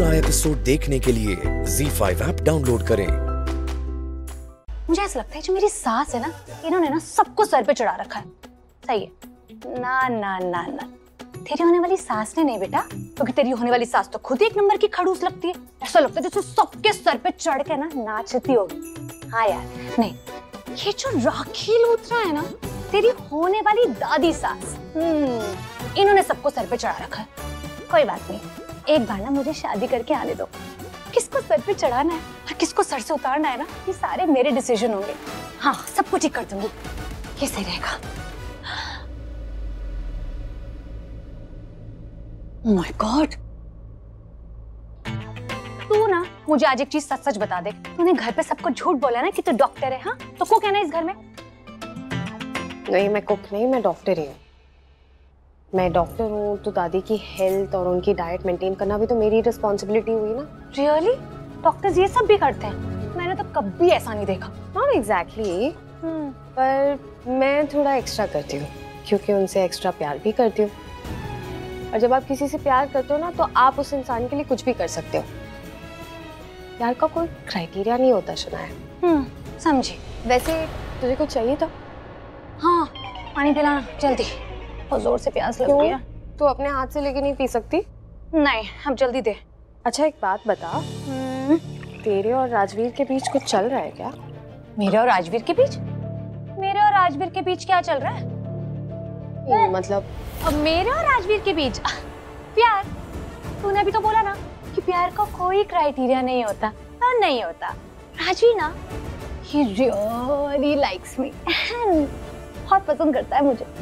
पूरा एपिसोड देखने के लिए ZEE5 ऐप डाउनलोड करें। मुझे ऐसा लगता है जो मेरी सास है ना, इन्होंने ना सबको सर पे चढ़ा रखा है। सही है ना ना ना ना, तेरी होने वाली सास ने नहीं बेटा, क्योंकि तेरी होने वाली सास तो खुद एक नंबर की खड़ूस लगती है। ऐसा लगता है जैसे सबके सर पे चढ़ के ना नाचती होगी। हाँ यार, नहीं ये जो राखी लूथरा है ना, तेरी होने वाली दादी सास, इन्होंने सबको सर पे चढ़ा रखा है। कोई बात नहीं, एक बार ना मुझे शादी करके आने दो। किसको सर पे चढ़ाना है और किसको सर से उतारना है ना, ये सारे मेरे डिसीजन होंगे। हाँ, सब कुछ ठीक कर दूंगी, ये सही रहेगा। Oh my God! तू ना मुझे आज एक चीज सच सच बता दे, तूने घर पे सबको झूठ बोला ना कि तू डॉक्टर है। हाँ, तो कुक है ना इस घर में? नहीं, मैं कुक नहीं, मैं डॉक्टर ही हूँ। मैं डॉक्टर हूँ तो दादी की हेल्थ और उनकी डाइट मेंटेन करना भी तो मेरी रिस्पॉन्सिबिलिटी हुई ना। रियली? डॉक्टर्स ये सब भी करते हैं? मैंने तो कभी ऐसा नहीं देखा। नॉट एग्जैक्टली, पर मैं थोड़ा एक्स्ट्रा करती हूँ क्योंकि उनसे एक्स्ट्रा प्यार भी करती हूँ। और जब आप किसी से प्यार करते हो ना, तो आप उस इंसान के लिए कुछ भी कर सकते हो। प्यार का कोई क्राइटेरिया नहीं होता, सुना है। समझी। वैसे तुझे कुछ चाहिए था? हाँ, पानी पिलाना जल्दी, बहुत जोर से प्यास लग गई है। तू अपने हाथ से लेके नहीं पी सकती? नहीं, अब जल्दी दे। अच्छा एक बात बता, तेरे और राजवीर के बीच कुछ चल रहा है क्या? मेरे और राजवीर के बीच? मेरे और राजवीर के बीच क्या चल रहा है? मतलब अब मेरे और राजवीर के बीच प्यार? तूने अभी तो बोला ना कि प्यार का कोई क्राइटेरिया नहीं होता। और नहीं होता। राजवीर ना, he really likes me, बहुत पसंद करता है मुझे।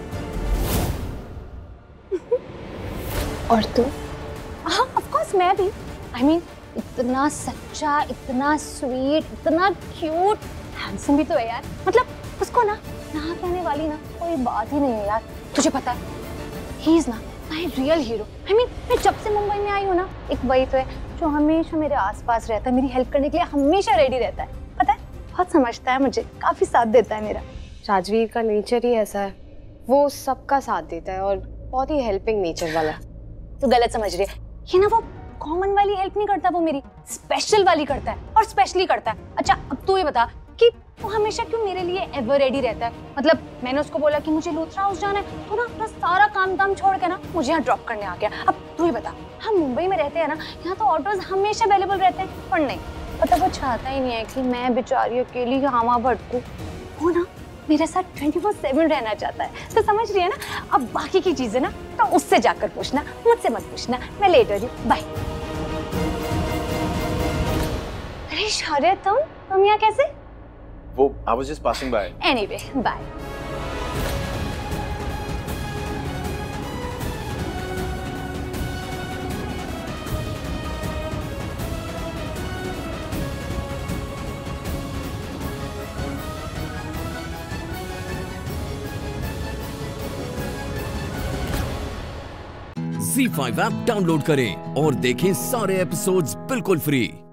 और तू? हाँ, ऑफ कोर्स मैं भी। I mean, इतना सच्चा, इतना स्वीट, इतना क्यूट, हैंडसम भी तो है यार। मतलब उसको ना कहने वाली ना कोई बात ही नहीं है यार। तुझे पता है, ही इज ना my real hero. I mean, मैं जब से मुंबई में आई हूँ ना, एक वही तो है जो हमेशा मेरे आसपास रहता है, मेरी हेल्प करने के लिए हमेशा रेडी रहता है। पता है, बहुत समझता है मुझे, काफी साथ देता है मेरा। राजवीर का नेचर ही ऐसा है, वो सबका साथ देता है और बहुत ही हेल्पिंग नेचर वाला। तू गलत समझ रही है, ये ना वो कॉमन वाली हेल्प नहीं करता, वो मेरी स्पेशल वाली करता है और स्पेशली करता है। अच्छा अब तू ये बता कि वो हमेशा क्यों मेरे लिए एवर रेडी रहता है? मतलब मैंने उसको बोला कि मुझे लूथरा हाउस जाना है, तो ना अपना सारा काम दाम छोड़ के ना मुझे यहाँ ड्रॉप करने आ गया। अब तू ही बता, हम मुंबई में रहते हैं ना, यहाँ तो ऑटोज हमेशा अवेलेबल रहते हैं, पर नहीं, मतलब वो चाहता ही नहीं है कि मैं बेचारी अकेली यहाँ भटकूं। वो ना मेरे साथ 24/7 रहना चाहता है। तो समझ रही है ना? अब बाकी की चीजें ना तो उससे जाकर पूछना, मुझसे मत पूछना। मैं लेट हो रही हूँ, बाय। अरे शौर्य, तुम यहाँ कैसे? वो I was just passing by. Anyway, bye. ZEE5 app download करें और देखें सारे एपिसोड्स बिल्कुल फ्री।